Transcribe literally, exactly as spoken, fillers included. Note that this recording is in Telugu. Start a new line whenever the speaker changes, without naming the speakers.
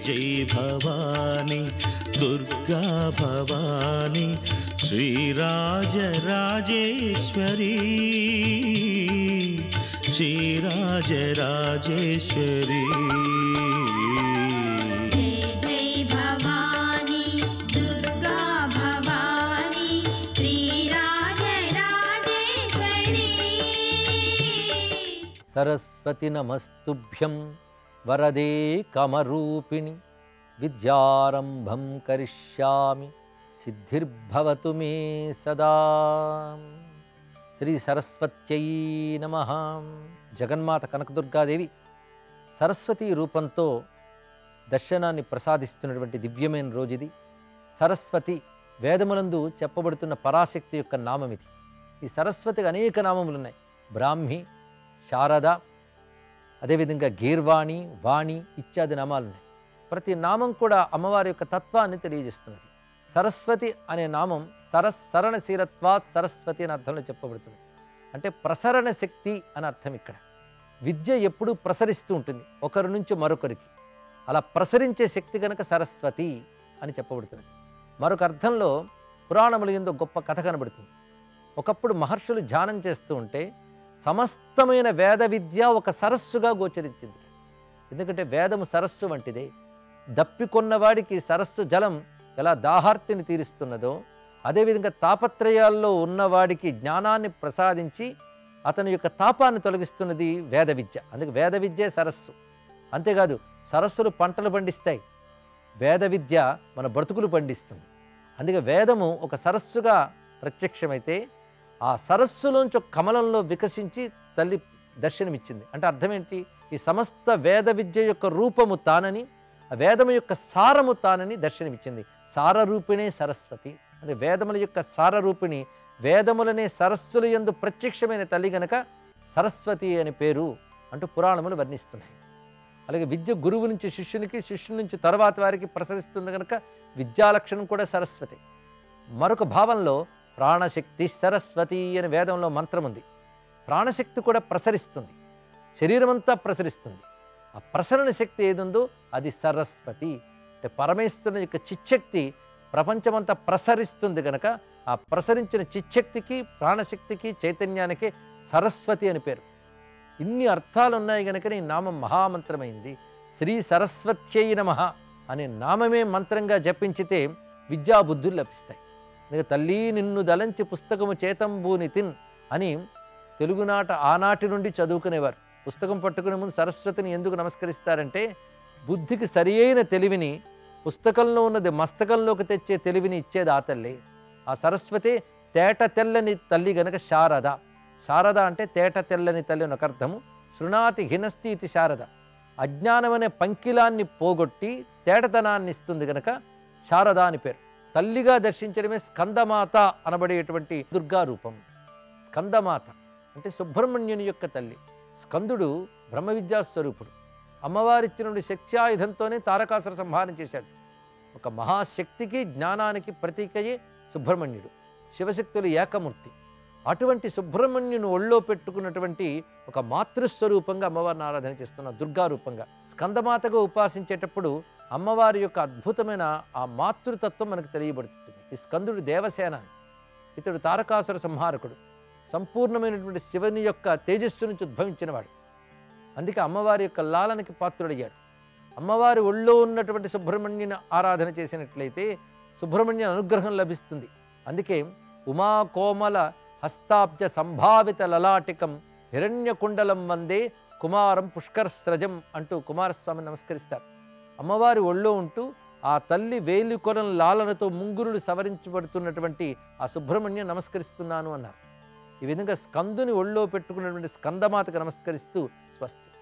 जय भवानी दुर्गा भवानी श्रीराजराजेश्वरी श्रीराजराजेश्वरी
सरस्वती नमस्तुभ्यं वरदे कामरूपिणि विद्यारंभं करिष्यामि सिद्धिर्भवतु मे सदा। శ్రీ సరస్వత్యై నమః. జగన్మాత కనకదుర్గాదేవి సరస్వతి రూపంతో దర్శనాన్ని ప్రసాదిస్తున్నటువంటి దివ్యమైన రోజు ఇది. సరస్వతి వేదములందు చెప్పబడుతున్న పరాశక్తి యొక్క నామం ఇది. ఈ సరస్వతికి అనేక నామములు ఉన్నాయి. బ్రాహ్మి, శారద, అదేవిధంగా గీర్వాణి, వాణి ఇత్యాది నామాలు ఉన్నాయి. ప్రతి నామం కూడా అమ్మవారి యొక్క తత్వాన్ని తెలియజేస్తున్నది. సరస్వతి అనే నామం సరస్సరణ శీలత్వాత్ సరస్వతి అని అర్థంలో చెప్పబడుతుంది. అంటే ప్రసరణ శక్తి అని అర్థం. ఇక్కడ విద్య ఎప్పుడూ ప్రసరిస్తూ ఉంటుంది ఒకరి నుంచి మరొకరికి. అలా ప్రసరించే శక్తి కనుక సరస్వతి అని చెప్పబడుతుంది. మరొక అర్థంలో పురాణముల యందు గొప్ప కథ కనబడుతుంది. ఒకప్పుడు మహర్షులు ధ్యానం చేస్తూ ఉంటే సమస్తమైన వేద విద్య ఒక సరస్సుగా గోచరించింది. ఎందుకంటే వేదము సరస్సు వంటిదే. దప్పికొన్నవాడికి సరస్సు జలం ఎలా దాహార్తిని తీరుస్తున్నదో, అదేవిధంగా తాపత్రయాల్లో ఉన్నవాడికి జ్ఞానాన్ని ప్రసాదించి అతని యొక్క తాపాన్ని తొలగిస్తున్నది వేద విద్య. అందుకే వేద విద్యే సరస్సు. అంతేకాదు సరస్సులు పంటలు పండిస్తాయి, వేద విద్య మన బ్రతుకులు పండిస్తుంది. అందుకే వేదము ఒక సరస్సుగా ప్రత్యక్షమైతే ఆ సరస్సులోంచి ఒక కమలంలో వికసించి తల్లి దర్శనమిచ్చింది. అంటే అర్థం ఏంటి? ఈ సమస్త వేద విద్య యొక్క రూపము తానని, ఆ వేదము యొక్క సారము తానని దర్శనమిచ్చింది. సారరూపిణే సరస్వతి. అంటే వేదముల యొక్క సారరూపిణి, వేదములనే సరస్సుల యందు ప్రత్యక్షమైన తల్లి గనక సరస్వతి అని పేరు అంటూ పురాణములు వర్ణిస్తున్నాయి. అలాగే విద్య గురువు నుంచి శిష్యునికి, శిష్యుని నుంచి తర్వాత వారికి ప్రసరిస్తుంది కనుక విద్యాలక్షణం కూడా సరస్వతి. మరొక భావంలో ప్రాణశక్తి సరస్వతి అని వేదంలో మంత్రం ఉంది. ప్రాణశక్తి కూడా ప్రసరిస్తుంది, శరీరమంతా ప్రసరిస్తుంది. ఆ ప్రసరణ శక్తి ఏదుందో అది సరస్వతి. అంటే పరమేశ్వరుని యొక్క చిచ్చక్తి ప్రపంచమంతా ప్రసరిస్తుంది కనుక ఆ ప్రసరించిన చిచ్చక్తికి, ప్రాణశక్తికి, చైతన్యానికి సరస్వతి అని పేరు. ఇన్ని అర్థాలు ఉన్నాయి కనుక ఈ నామం మహామంత్రమైంది. శ్రీ సరస్వత్యై నమః అనే నామమే మంత్రంగా జపించితే విద్యాబుద్ధులు లభిస్తాయి. అందుకే తల్లి నిన్ను దలంచి పుస్తకము చేతంబూని తిన్ అని తెలుగునాట ఆనాటి నుండి చదువుకునేవారు. పుస్తకం పట్టుకునే ముందు సరస్వతిని ఎందుకు నమస్కరిస్తారంటే బుద్ధికి సరి అయిన తెలివిని, పుస్తకంలో ఉన్నది మస్తకంలోకి తెచ్చే తెలివిని ఇచ్చేది ఆ తల్లి. ఆ సరస్వతి తేట తెల్లని తల్లి గనక శారద. శారద అంటే తేట తెల్లని తల్లి అని ఒక అర్థము. శృణాతి హినస్తి ఇది శారద. అజ్ఞానం అనే పంకిలాన్ని పోగొట్టి తేటతనాన్ని ఇస్తుంది గనక శారద అని పేరు. తల్లిగా దర్శించడమే స్కందమాత అనబడేటువంటి దుర్గా రూపం. స్కందమాత అంటే సుబ్రహ్మణ్యుని యొక్క తల్లి. స్కందుడు బ్రహ్మ విద్యా స్వరూపుడు. అమ్మవారిచ్చినుడి శక్త్యాయుధంతోనే తారకాసుర సంహారం చేశాడు. ఒక మహాశక్తికి, జ్ఞానానికి ప్రతీకయే సుబ్రహ్మణ్యుడు. శివశక్తులు ఏకమూర్తి. అటువంటి సుబ్రహ్మణ్యుని ఒళ్ళో పెట్టుకున్నటువంటి ఒక మాతృస్వరూపంగా అమ్మవారిని ఆరాధన చేస్తున్న దుర్గా రూపంగా. స్కందమాతగా ఉపాసించేటప్పుడు అమ్మవారి యొక్క అద్భుతమైన ఆ మాతృతత్వం మనకు తెలియబడుతుంది. ఈ స్కందుడు దేవసేన, ఇతడు తారకాసుర సంహారకుడు, సంపూర్ణమైనటువంటి శివుని యొక్క తేజస్సు నుంచి ఉద్భవించినవాడు. అందుకే అమ్మవారి యొక్క లాలనకి పాత్రుడయ్యాడు. అమ్మవారి ఒళ్ళో ఉన్నటువంటి సుబ్రహ్మణ్యుని ఆరాధన చేసినట్లయితే సుబ్రహ్మణ్య అనుగ్రహం లభిస్తుంది. అందుకే ఉమా కోమల హస్తాబ్జ సంభావిత లలాటికం హిరణ్యకుండలం వందే కుమారం పుష్కరస్రజం అంటూ కుమారస్వామిని నమస్కరిస్తారు. అమ్మవారి ఒళ్ళో ఉంటూ ఆ తల్లి వేలికొలను లాలనతో ముంగురులు సవరించబడుతున్నటువంటి ఆ సుబ్రహ్మణ్యం నమస్కరిస్తున్నాను అన్నారు. ఈ విధంగా స్కందుని ఒళ్ళో పెట్టుకున్నటువంటి స్కందమాతకు నమస్కరిస్తూ స్వస్తి.